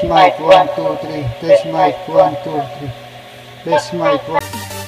Test mic 1, 2, 3. Test mic 1, 2, 3. Test mic 1.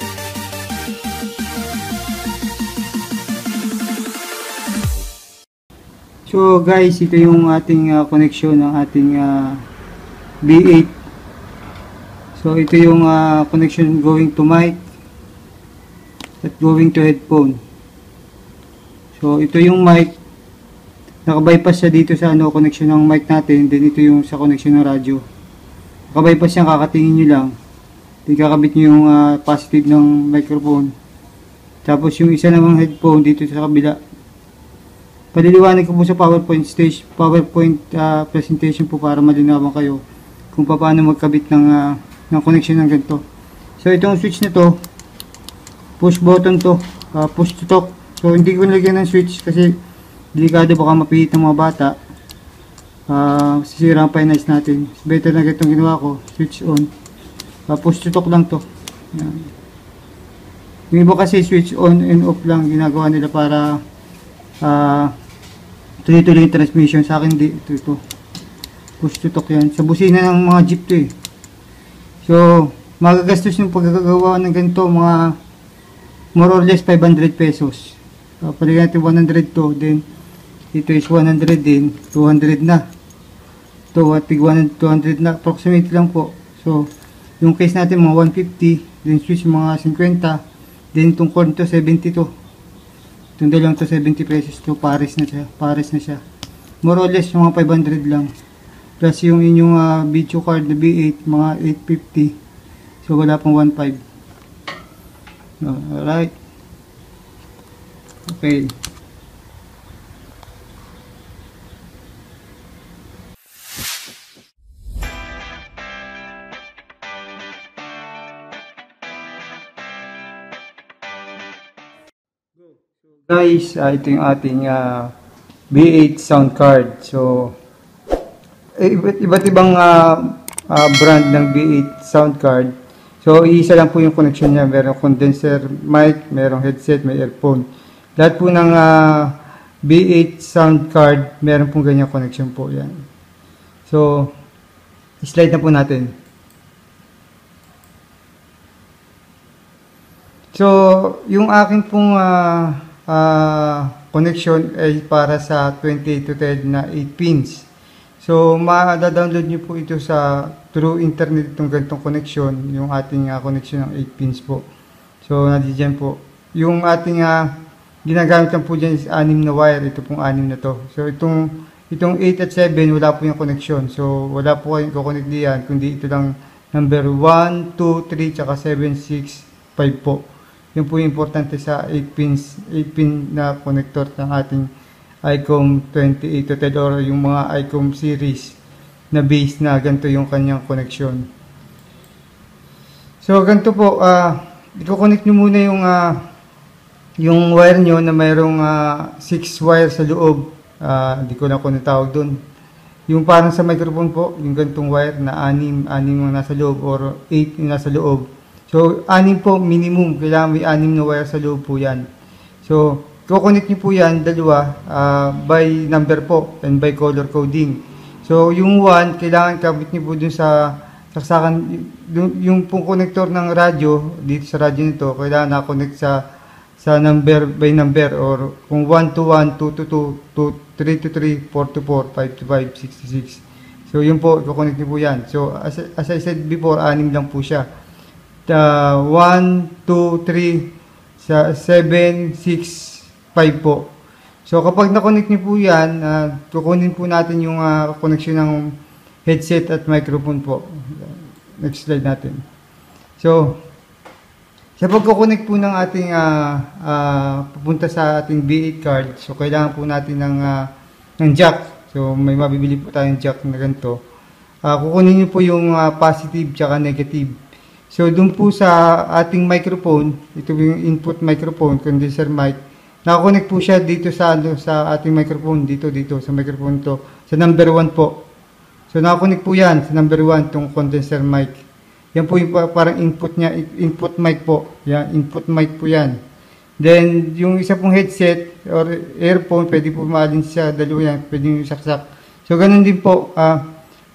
So guys, ito yung ating connection ng ating B8. So ito yung connection going to mic at going to headphone. So ito yung mic, naka-bypass siya dito sa connection ng mic natin. Then ito yung sa connection ng radyo. Naka-bypass siya, kakatingin nyo lang. Then kakabit nyo yung positive ng microphone. Tapos yung isa namang headphone dito sa kabila. Paliliwanag ko po sa PowerPoint presentation po para malinawan kayo kung paano magkabit ng connection ng ganito. So itong switch na to, push button to, push to talk. So hindi ko nilagyan ng switch kasi delikado, baka mapihit ng mga bata. Sisira ang finance natin. Better na itong ginawa ko, switch on. Push to talk lang to. Yan. Yung iba kasi switch on and off lang ginagawa nila para tuloy-tuloy yung transmission. Sa akin di, ito. Push to talk yan. Sa busina ng mga jeep to eh. So magagastos yung pagkakagawa ng ganito, mga more or less 500 pesos. Paligyan natin 100 to, then ito is 100 din, 200 na. Ito, tig 200 na, approximate lang po. So, yung case natin mga 150, then switch mga 50, then itong cord to 70 to. Itong dalawang to 70 pesos to, pares na siya. More or less yung mga 500 lang. Plus yung inyong video card na B8, mga 850. So, wala pang 1.5. Alright. Okay. Guys, ito yung ating B8 sound card. So, iba't ibang brand ng B8 sound card. So, isa lang po yung connection niya. Merong condenser mic, merong headset, may earphone. Lahat po ng B8 sound card, meron pong ganyang connection po yan. So, slide na po natin. So, yung aking pong connection ay para sa 28 to 10 na 8 pins. So, ma-download nyo po ito sa through internet itong ganitong connection, yung ating connection ng 8 pins po. So, nandiyan po. Yung ating ginagamit lang po dyan is 6 na wire. Ito pong 6 na to. So, itong 8 at 7, wala po yung connection. So, wala po kayong kukonect diyan, kundi ito lang number 1, 2, 3, tsaka 7, 6, 5 po. Yun po yung importante sa 8 pin na connector ng ating ICOM 28 to 10 or yung mga ICOM series na base na ganito yung kanyang connection. So ganito po, i-connect nyo muna yung wire nyo na mayroong 6 wire sa loob. Hindi ko na kung tawag doon. Yung parang sa microphone po, yung ganitong wire na 6 ang nasa loob or 8 yung nasa loob. So 6 po minimum, kailangan may 6 na wire sa loob po yan. So i-connect nyo po yan, dalawa, by number po and by color coding. So, yung 1, kailangan kabit niyo po dun sa saksakan, yung pong connector ng radyo, dito sa radyo nito, kailangan na-connect sa number by number, or kung 1 to 1, 2 to 2, 3 to 3, 4 to 4, 5 to 5, 6 to 6. So, yun po, i-connect niyo po yan. So, as I said before, 6 lang po siya. 1, 2, 3, 7, 6, 5 po. So, kapag na-connect niyo po yan, kukunin po natin yung connection ng headset at microphone po. Next slide natin. So, sa pagkukonek po ng ating pupunta sa ating B8 card, so kailangan po natin ng jack. So, may mabibili po tayong jack na ganito. Kukunin niyo po yung positive tsaka negative. So, dun po sa ating microphone, ito yung input microphone, condenser mic, nakakonect po siya dito sa ating microphone, dito sa microphone to, sa number 1 po. So nakakonect po yan sa number 1, itong condenser mic. Yan po yung parang input niya, input mic po. Yan, input mic po yan. Then yung isa pong headset or earphone, pwede po maalin siya, dalawa yan, pwede yung saksak. So ganun din po,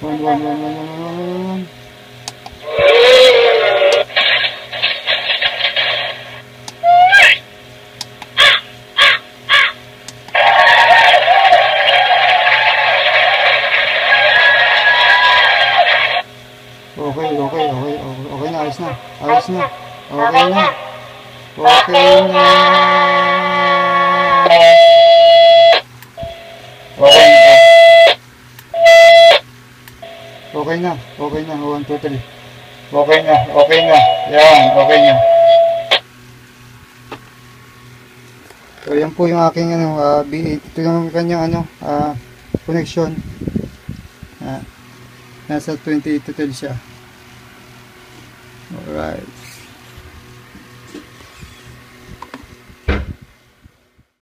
1. Okay na, ayos na. Okay na. Okay na. Okay na. 1, 2, 3. Okay na. Yan, okay na. So, yan po yung aking B8. Ito yung kanyang connection. Nasa 28 to 12 siya. Alright.